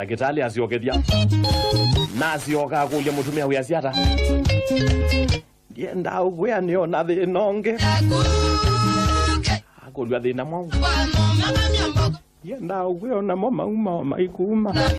Agitali asiokethia. Nasioka kulia mutumia wi asiata. Yenda ugwe ni ona thinonge. Akolwa thina mwangu. Yenda ugwe ona mo mauma maikuma.